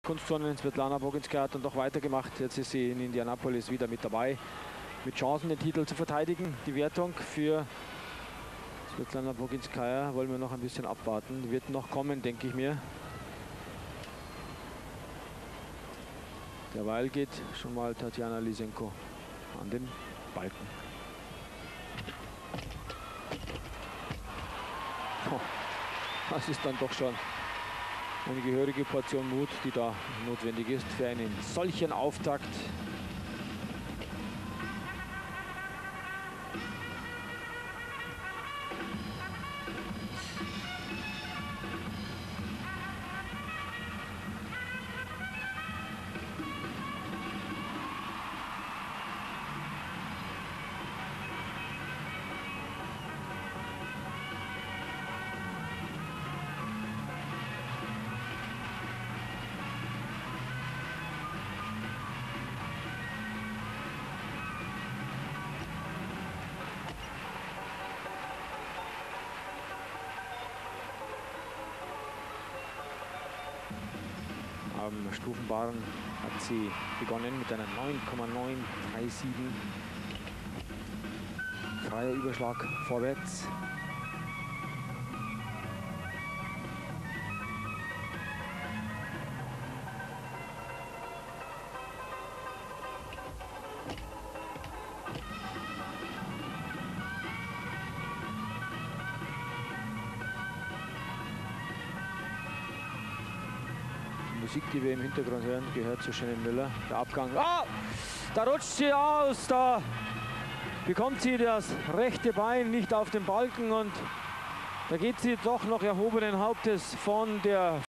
Kunstturnerin Svetlana Boginskaja hat dann doch weitergemacht. Jetzt ist sie in Indianapolis wieder mit dabei. Mit Chancen, den Titel zu verteidigen. Die Wertung für Svetlana Boginskaja wollen wir noch ein bisschen abwarten. Die wird noch kommen, denke ich mir. Derweil geht schon mal Tatjana Lysenko an den Balken. Oh, das ist dann doch schon eine gehörige Portion Mut, die da notwendig ist für einen solchen Auftakt. Am Stufenbarren hat sie begonnen mit einer 9,937. Freier Überschlag vorwärts. Musik, die wir im Hintergrund hören, gehört zu Shannon Miller. Der Abgang. Ah! Da rutscht sie aus. Da bekommt sie das rechte Bein nicht auf den Balken und da geht sie doch noch erhobenen Hauptes von der